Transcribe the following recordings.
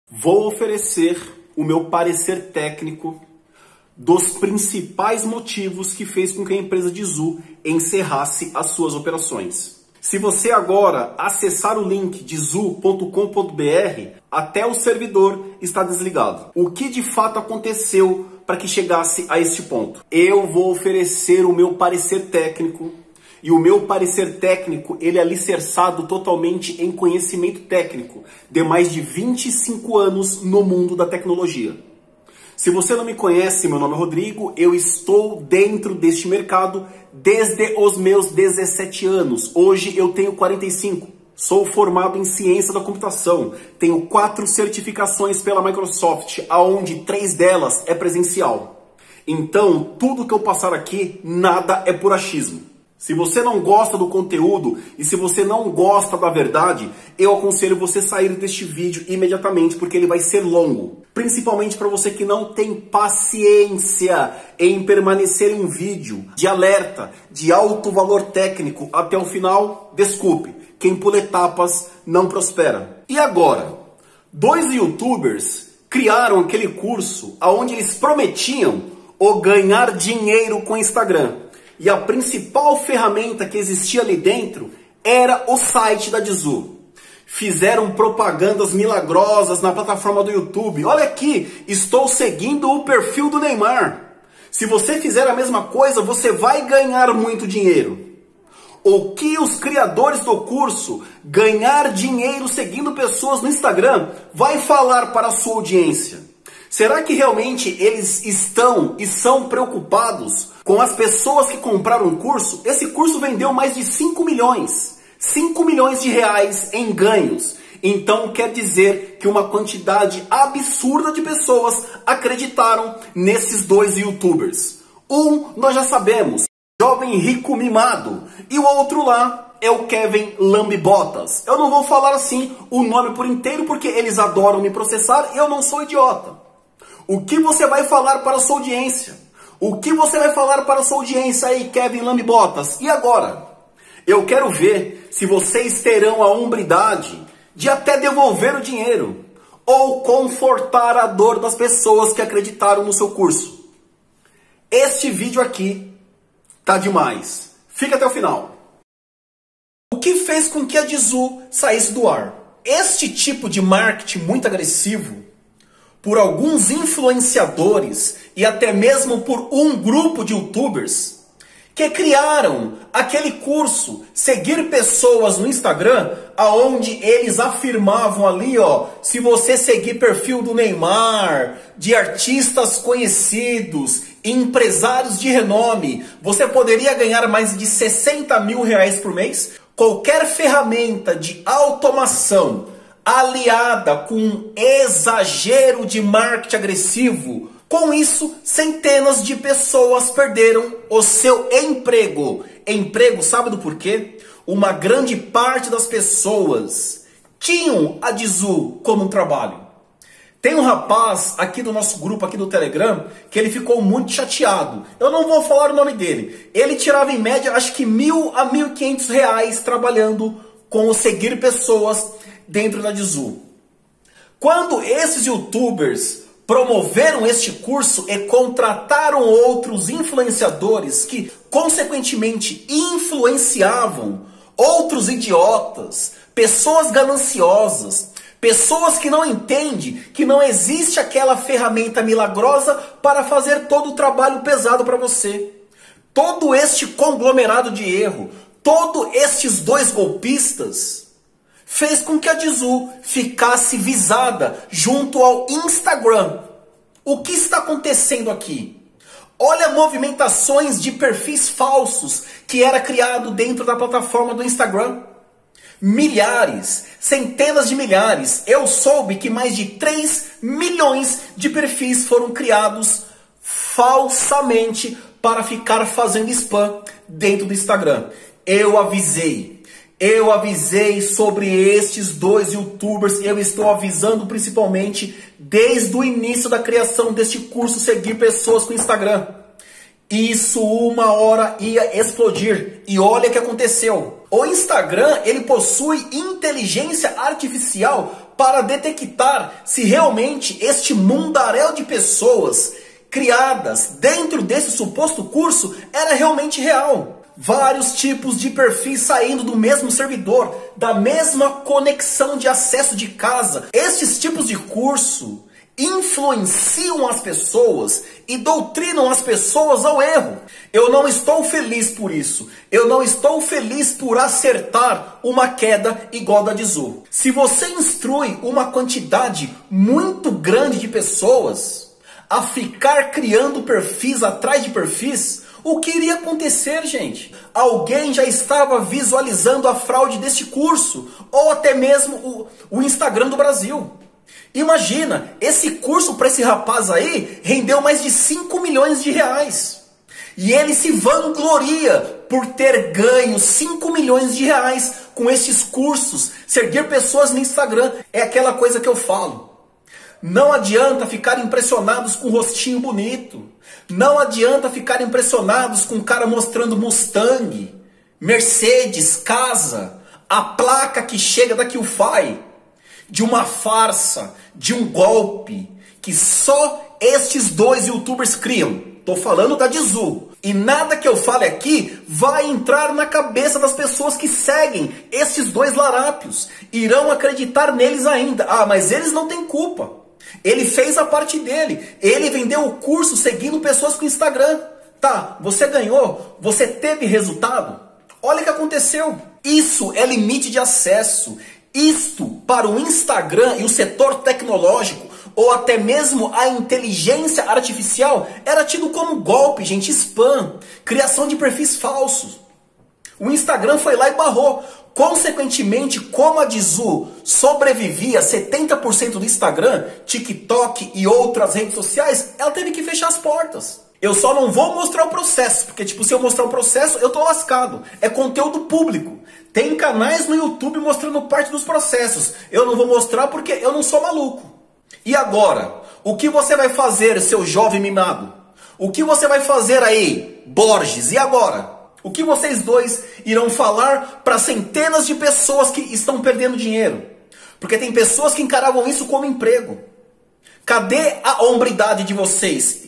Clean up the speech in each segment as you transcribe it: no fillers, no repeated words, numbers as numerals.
Vou oferecer o meu parecer técnico dos principais motivos que fez com que a empresa Dizoo encerrasse as suas operações. Se você agora acessar o link dizoo.com.br, até o servidor está desligado. O que de fato aconteceu para que chegasse a este ponto? Eu vou oferecer o meu parecer técnico. E o meu parecer técnico, ele é alicerçado totalmente em conhecimento técnico de mais de 25 anos no mundo da tecnologia. Se você não me conhece, meu nome é Rodrigo, eu estou dentro deste mercado desde os meus 17 anos. Hoje eu tenho 45. Sou formado em ciência da computação. Tenho 4 certificações pela Microsoft, aonde 3 delas é presencial. Então, tudo que eu passar aqui, nada é por achismo. Se você não gosta do conteúdo e se você não gosta da verdade, eu aconselho você sair deste vídeo imediatamente, porque ele vai ser longo. Principalmente para você que não tem paciência em permanecer em um vídeo de alerta, de alto valor técnico até o final, desculpe, quem pula etapas não prospera. E agora, 2 youtubers criaram aquele curso onde eles prometiam o ganhar dinheiro com Instagram. E a principal ferramenta que existia ali dentro era o site da Dizoo. Fizeram propagandas milagrosas na plataforma do YouTube. Olha aqui, estou seguindo o perfil do Neymar. Se você fizer a mesma coisa, você vai ganhar muito dinheiro. O que os criadores do curso, ganhar dinheiro seguindo pessoas no Instagram, vai falar para a sua audiência? Será que realmente eles estão e são preocupados com as pessoas que compraram o curso? Esse curso vendeu mais de 5 milhões. 5 milhões de reais em ganhos. Então quer dizer que uma quantidade absurda de pessoas acreditaram nesses 2 youtubers. Um, nós já sabemos, jovem rico mimado. E o outro lá é o Kevin Lambibotas. Eu não vou falar assim o nome por inteiro porque eles adoram me processar e eu não sou idiota. O que você vai falar para a sua audiência? O que você vai falar para a sua audiência aí, Kevin Lambibotas? E agora? Eu quero ver se vocês terão a hombridade de até devolver o dinheiro ou confortar a dor das pessoas que acreditaram no seu curso. Este vídeo aqui tá demais. Fica até o final. O que fez com que a Dizoo saísse do ar? Este tipo de marketing muito agressivo por alguns influenciadores e até mesmo por um grupo de youtubers que criaram aquele curso Seguir Pessoas no Instagram, aonde eles afirmavam ali, ó, se você seguir perfil do Neymar, de artistas conhecidos, empresários de renome, você poderia ganhar mais de 60 mil reais por mês. Qualquer ferramenta de automação aliada com um exagero de marketing agressivo, com isso, centenas de pessoas perderam o seu emprego. Emprego, sabe do porquê? Uma grande parte das pessoas tinham a Dizoo como um trabalho. Tem um rapaz aqui do nosso grupo, aqui do Telegram, que ele ficou muito chateado. Eu não vou falar o nome dele. Ele tirava em média, acho que R$1.000 a R$1.500 trabalhando com o Seguir Pessoas dentro da Dizoo. Quando esses youtubers promoveram este curso e contrataram outros influenciadores que, consequentemente, influenciavam outros idiotas, pessoas gananciosas, pessoas que não entendem que não existe aquela ferramenta milagrosa para fazer todo o trabalho pesado para você. Todo este conglomerado de erro, todos estes 2 golpistas, fez com que a Dizoo ficasse visada junto ao Instagram. O que está acontecendo aqui? Olha movimentações de perfis falsos que era criado dentro da plataforma do Instagram. Milhares, centenas de milhares. Eu soube que mais de 3 milhões de perfis foram criados falsamente para ficar fazendo spam dentro do Instagram. Eu avisei sobre estes 2 youtubers, eu estou avisando principalmente desde o início da criação deste curso Seguir Pessoas com Instagram. Isso uma hora ia explodir. E olha o que aconteceu. O Instagram, ele possui inteligência artificial para detectar se realmente este mundaréu de pessoas criadas dentro desse suposto curso era realmente real. Vários tipos de perfis saindo do mesmo servidor, da mesma conexão de acesso de casa. Estes tipos de curso influenciam as pessoas e doutrinam as pessoas ao erro. Eu não estou feliz por isso. Eu não estou feliz por acertar uma queda igual da de Zu. Se você instrui uma quantidade muito grande de pessoas a ficar criando perfis atrás de perfis, o que iria acontecer, gente? Alguém já estava visualizando a fraude deste curso, ou até mesmo o Instagram do Brasil. Imagina, esse curso para esse rapaz aí rendeu mais de 5 milhões de reais. E ele se vangloria por ter ganho 5 milhões de reais com esses cursos, seguir pessoas no Instagram. É aquela coisa que eu falo. Não adianta ficar impressionados com o rostinho bonito. Não adianta ficar impressionados com o cara mostrando Mustang, Mercedes, casa, a placa que chega da QFI, de uma farsa, de um golpe, que só estes dois youtubers criam. Tô falando da de Zu. E nada que eu fale aqui vai entrar na cabeça das pessoas que seguem esses dois larápios. Irão acreditar neles ainda. Ah, mas eles não têm culpa. Ele fez a parte dele. Ele vendeu o curso seguindo pessoas com Instagram. Tá, você ganhou? Você teve resultado? Olha o que aconteceu. Isso é limite de acesso. Isto para o Instagram e o setor tecnológico, ou até mesmo a inteligência artificial, era tido como golpe, gente, spam, criação de perfis falsos. O Instagram foi lá e barrou. Consequentemente, como a de Zu sobrevivia 70% do Instagram, TikTok e outras redes sociais, ela teve que fechar as portas. Eu só não vou mostrar o processo, porque se eu mostrar o processo, eu tô lascado. É conteúdo público. Tem canais no YouTube mostrando parte dos processos. Eu não vou mostrar porque eu não sou maluco. E agora? O que você vai fazer, seu jovem mimado? O que você vai fazer aí, Borges? E agora? O que vocês dois irão falar para centenas de pessoas que estão perdendo dinheiro? Porque tem pessoas que encaravam isso como emprego. Cadê a hombridade de vocês?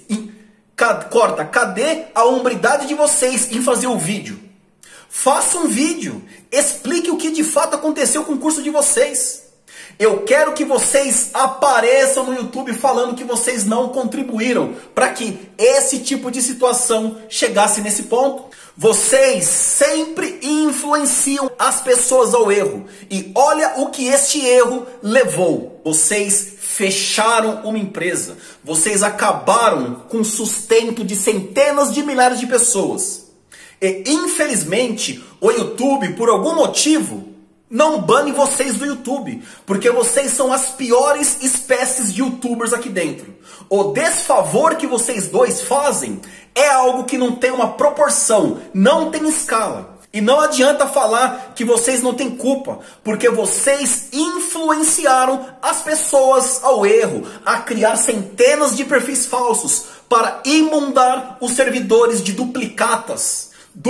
Cadê a hombridade de vocês em fazer o vídeo? Faça um vídeo. Explique o que de fato aconteceu com o curso de vocês. Eu quero que vocês apareçam no YouTube falando que vocês não contribuíram para que esse tipo de situação chegasse nesse ponto. Vocês sempre influenciam as pessoas ao erro. E olha o que este erro levou. Vocês fecharam uma empresa. Vocês acabaram com o sustento de centenas de milhares de pessoas. E infelizmente o YouTube, por algum motivo, não bane vocês do YouTube, porque vocês são as piores espécies de youtubers aqui dentro. O desfavor que vocês dois fazem é algo que não tem uma proporção, não tem escala. E não adianta falar que vocês não têm culpa, porque vocês influenciaram as pessoas ao erro, a criar centenas de perfis falsos para imundar os servidores de duplicatas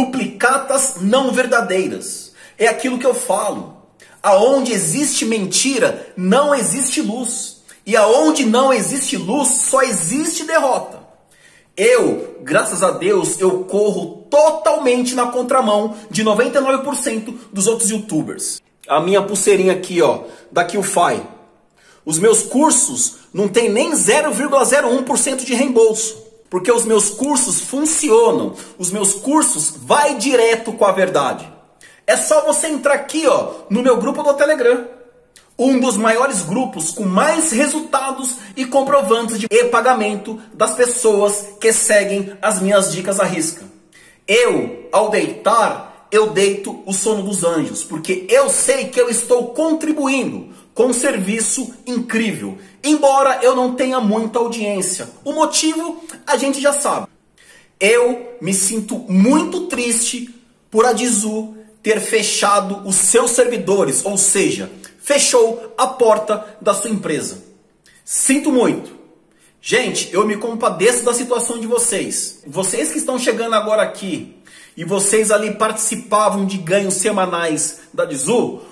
não verdadeiras. É aquilo que eu falo. Aonde existe mentira, não existe luz. E aonde não existe luz, só existe derrota. Eu, graças a Deus, eu corro totalmente na contramão de 99% dos outros youtubers. A minha pulseirinha aqui, ó, da QFI. Os meus cursos não tem nem 0,01% de reembolso. Porque os meus cursos funcionam. Os meus cursos vai direto com a verdade. É só você entrar aqui, ó, no meu grupo do Telegram. Um dos maiores grupos com mais resultados e comprovantes de e-pagamento das pessoas que seguem as minhas dicas à risca. Eu, ao deitar, eu deito o sono dos anjos, porque eu sei que eu estou contribuindo com um serviço incrível, embora eu não tenha muita audiência. O motivo a gente já sabe. Eu me sinto muito triste por a de Zu ter fechado os seus servidores, ou seja, fechou a porta da sua empresa. Sinto muito. Gente, eu me compadeço da situação de vocês. Vocês que estão chegando agora aqui e vocês ali participavam de ganhos semanais da de Zu,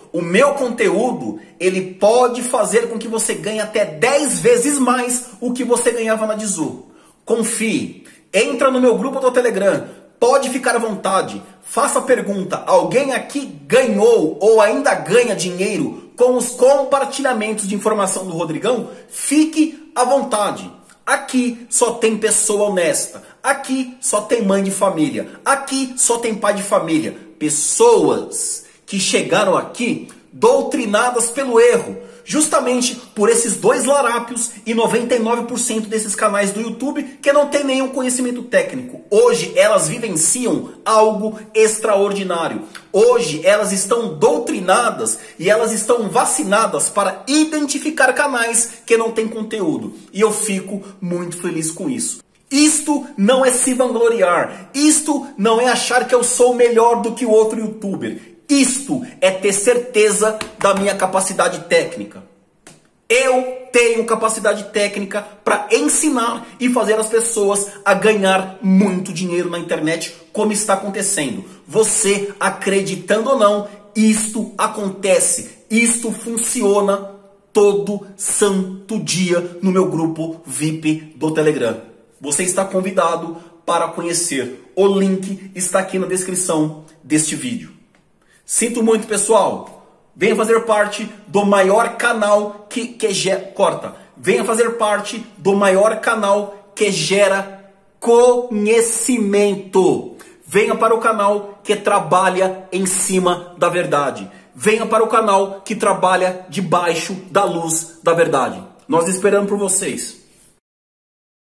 O meu conteúdo, ele pode fazer com que você ganhe até 10 vezes mais o que você ganhava na Dizu. Confie. Entra no meu grupo do Telegram. Pode ficar à vontade. Faça a pergunta. Alguém aqui ganhou ou ainda ganha dinheiro com os compartilhamentos de informação do Rodrigão? Fique à vontade. Aqui só tem pessoa honesta. Aqui só tem mãe de família. Aqui só tem pai de família. Pessoas que chegaram aqui doutrinadas pelo erro. Justamente por esses dois larápios e 99% desses canais do YouTube que não tem nenhum conhecimento técnico. Hoje elas vivenciam algo extraordinário. Hoje elas estão doutrinadas e elas estão vacinadas para identificar canais que não têm conteúdo. E eu fico muito feliz com isso. Isto não é se vangloriar. Isto não é achar que eu sou melhor do que o outro youtuber. Isto é ter certeza da minha capacidade técnica. Eu tenho capacidade técnica para ensinar e fazer as pessoas a ganhar muito dinheiro na internet, como está acontecendo. Você acreditando ou não, isto acontece. Isto funciona todo santo dia no meu grupo VIP do Telegram. Você está convidado para conhecer. O link está aqui na descrição deste vídeo. Sinto muito, pessoal. Venha fazer parte do maior canal Venha fazer parte do maior canal que gera conhecimento. Venha para o canal que trabalha em cima da verdade. Venha para o canal que trabalha debaixo da luz da verdade. Nós esperamos por vocês.